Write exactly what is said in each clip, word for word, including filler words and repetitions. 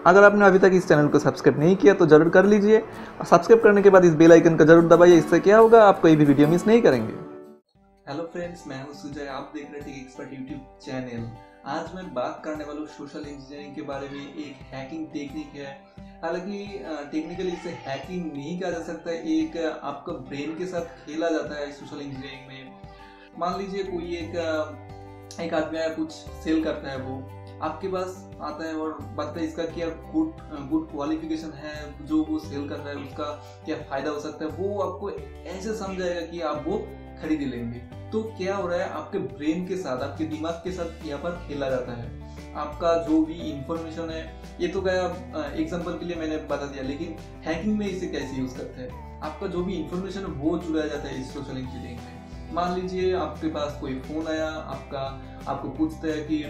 अगर आपने अभी तक इस चैनल को सब्सक्राइब नहीं किया तो ज़रूर कर लीजिए और सब्सक्राइब करने के बाद इस बेल आइकन का जरूर दबाइए। इससे क्या होगा, आप कोई भी वीडियो मिस नहीं करेंगे। हेलो फ्रेंड्स, मैं हूं सुजय, आप देख रहे थे एक्सपर्ट यूट्यूब चैनल। आज मैं बात करने वाला हूँ सोशल इंजीनियरिंग के बारे में। एक हैकिंग टेक्निक है, हालांकि टेक्निकली इसे हैकिंग नहीं कहा जा सकता, एक आपका ब्रेन के साथ खेला जाता है सोशल इंजीनियरिंग में। मान लीजिए कोई एक एक आदमी आया, कुछ सेल करता है, वो आपके पास आता है और बताता है इसका क्या गुड गुड क्वालिफिकेशन है, जो वो सेल कर रहा है उसका क्या फायदा हो सकता है। वो आपको ऐसे समझाएगा कि आप वो खरीद लेंगे। तो क्या हो रहा है, आपके ब्रेन के साथ, आपके दिमाग के साथ यहाँ पर खेला जाता है। आपका जो भी इंफॉर्मेशन है, ये तो गया एग्जांपल के लिए मैंने बता दिया, लेकिन हैकिंग में इसे कैसे यूज करते हैं। आपका जो भी इंफॉर्मेशन है वो जुड़ा जाता है इस सोशल इंजीनियरिंग में। मान लीजिए आपके पास कोई फोन आया, आपका आपको पूछता है कि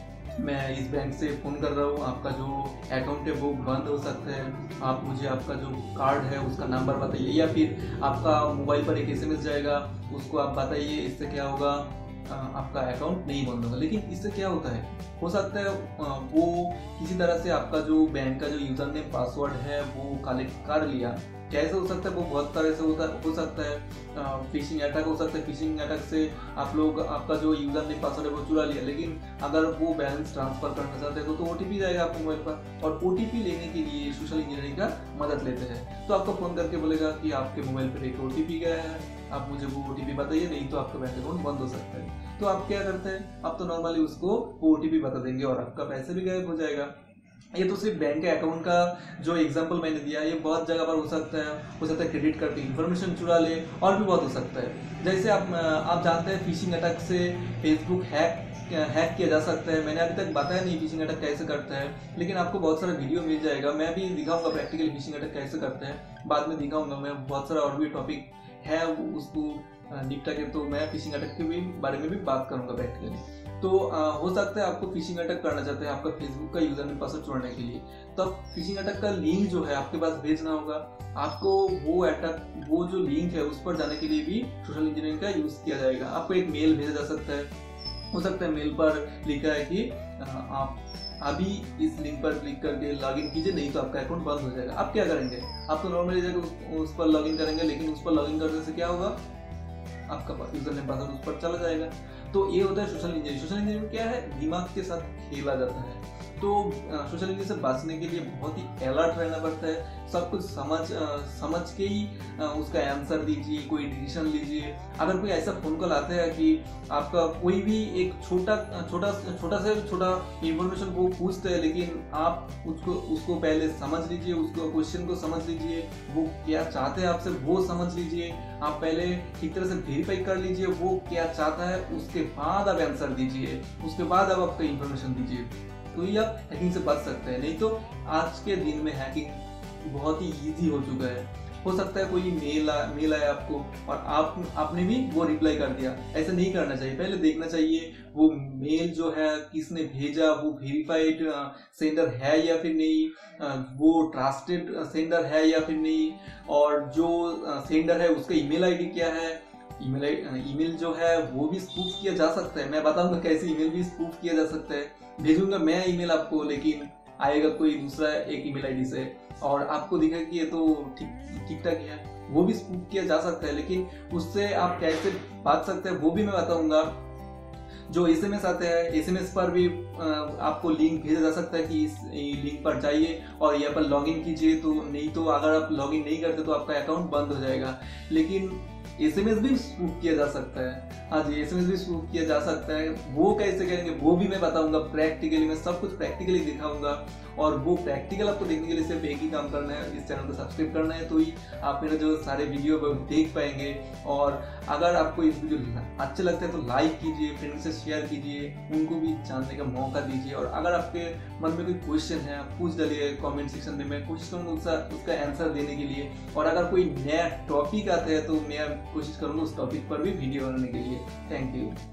मैं इस बैंक से फ़ोन कर रहा हूँ, आपका जो अकाउंट है वो बंद हो सकता है, आप मुझे आपका जो कार्ड है उसका नंबर बताइए, या फिर आपका मोबाइल पर एक एसएमएस जाएगा, उसको आप बताइए। इससे क्या होगा, आपका अकाउंट नहीं बंद होगा। लेकिन इससे क्या होता है, हो सकता है वो किसी तरह से आपका जो बैंक का जो यूज़र नेम पासवर्ड है वो कलेक्ट कर लिया। कैसे हो सकता है, वो बहुत तरह से होता हो सकता है। फिशिंग अटैक हो सकता है, फिशिंग अटैक से आप लोग आपका जो यूजर नेम पासवर्ड है वो चुरा लिया। लेकिन अगर वो बैलेंस ट्रांसफर करना चाहते हैं तो, तो ओटीपी जाएगा आपके मोबाइल पर, और ओटीपी लेने के लिए सोशल इंजीनियरिंग का मदद लेते हैं। तो आपको फोन करके बोलेगा कि आपके मोबाइल पर एक ओटीपी गया है, आप मुझे वो ओटीपी बताइए, नहीं तो आपका बैंक अकाउंट बंद हो सकता है। तो आप क्या करते हैं, आप तो नॉर्मली उसको वो ओटीपी बता देंगे और आपका पैसे भी गायब हो जाएगा। ये तो सिर्फ बैंक के अकाउंट का जो एग्जांपल मैंने दिया, ये बहुत जगह पर हो सकता है। हो सकता है क्रेडिट कार्ड की इन्फॉर्मेशन चुरा ले, और भी बहुत हो सकता है। जैसे आप आप जानते हैं फिशिंग अटैक से फेसबुक हैक हैक किया जा सकता है। मैंने अभी तक बताया नहीं फिशिंग अटैक कैसे करता है, लेकिन आपको बहुत सारा वीडियो मिल जाएगा। मैं भी दिखाऊंगा प्रैक्टिकली फिशिंग अटैक कैसे करते हैं, बाद में दिखाऊंगा। मैं बहुत सारा और भी टॉपिक है उसको निपटा के, तो मैं फिशिंग अटैक के भी बारे में भी बात करूंगा प्रैक्टिकली। तो आ, हो सकता है आपको फिशिंग अटैक करना चाहते हैं आपका फेसबुक का यूजर नेम पासवर्ड छोड़ने के लिए, तो फिशिंग अटैक का लिंक जो है आपके पास भेजना होगा आपको। वो अटैक वो जो लिंक है उस पर जाने के लिए भी सोशल इंजीनियरिंग का यूज किया जाएगा। आपको एक मेल भेजा जा सकता है, हो सकता है मेल पर लिखा है कि आप अभी इस लिंक पर क्लिक करके लॉगिन कीजिए, नहीं तो आपका अकाउंट बंद हो जाएगा। आप क्या करेंगे, आप तो नॉर्मली जाकर उस, उस पर लॉगिन करेंगे, लेकिन उस पर लॉगिन करने से क्या होगा, आपका यूजर नेम पासवर्ड उस पर चला जाएगा। तो ये होता है सोशल इंजीनियरिंग। सोशल इंजीनियरिंग क्या है, दिमाग के साथ खेला जाता है। तो सोशल इंजीनियरिंग से बचने के लिए बहुत ही अलर्ट रहना पड़ता है। सब कुछ समझ आ, समझ के ही आ, उसका आंसर दीजिए, कोई डिसीजन लीजिए। अगर कोई ऐसा फोन कॉल आता है कि आपका कोई भी एक छोटा छोटा छोटा से छोटा इंफॉर्मेशन वो पूछते हैं, लेकिन आप उसको उसको पहले समझ लीजिए, उसको क्वेश्चन को समझ लीजिए, वो क्या चाहते हैं आपसे वो समझ लीजिए। आप पहले ठीक तरह से वेरीफाई कर लीजिए वो क्या चाहता है, उसके बाद आप आंसर दीजिए, उसके बाद आप आपका इंफॉर्मेशन दीजिए। तो ही आप हैकिंग से बच सकते हैं। नहीं तो आज के दिन में हैकिंग बहुत ही इजी हो चुका है। हो सकता है कोई मेल आ, मेल आया आपको और आप आपने भी वो रिप्लाई कर दिया। ऐसा नहीं करना चाहिए, पहले देखना चाहिए वो मेल जो है किसने भेजा, वो वेरीफाइड सेंडर है या फिर नहीं, वो ट्रस्टेड सेंडर है या फिर नहीं, और जो सेंडर है उसका ईमेल आईडी क्या है। ईमेल ईमेल जो है वो भी स्पूफ किया जा सकता है। मैं बताऊंगा कैसे ईमेल भी स्पूफ किया जा सकता है। भेजूंगा मैं ईमेल आपको, लेकिन आएगा कोई दूसरा एक ईमेल आईडी से, और आपको दिखेगा कि ये तो ठीक ठीक ठाक है, वो भी स्पूफ किया जा सकता है। लेकिन उससे आप कैसे बच सकते हैं वो भी मैं बताऊंगा। जो एसएमएस आते हैं, एसएमएस पर भी आपको लिंक भेजा जा सकता है कि इस लिंक पर जाइए और यहाँ पर लॉगिन कीजिए। तो नहीं तो अगर आप लॉगिन नहीं करते तो आपका अकाउंट बंद हो जाएगा। लेकिन एसएमएस भी स्पूफ किया जा सकता है। हाँ जी, एसएमएस भी स्पूफ किया जा सकता है। वो कैसे करेंगे वो भी मैं बताऊंगा प्रैक्टिकली। मैं सब कुछ प्रैक्टिकली दिखाऊंगा, और वो प्रैक्टिकल आपको देखने के लिए सिर्फ एक ही काम करना है, इस चैनल को सब्सक्राइब करना है, तो ही आप मेरे जो सारे वीडियो है वो देख पाएंगे। और अगर आपको इस वीडियो अच्छे लगता है तो लाइक कीजिए, फ्रेंड से शेयर कीजिए, उनको भी जानने का मौका दीजिए। और अगर आपके मन में कोई क्वेश्चन है आप पूछ डालिए कमेंट सेक्शन में, मैं कोशिश करूँगा उसका उसका आंसर देने के लिए। और अगर कोई नया टॉपिक आता है तो मैं कोशिश करूँगा उस टॉपिक पर भी वीडियो बनाने के लिए। Thank you.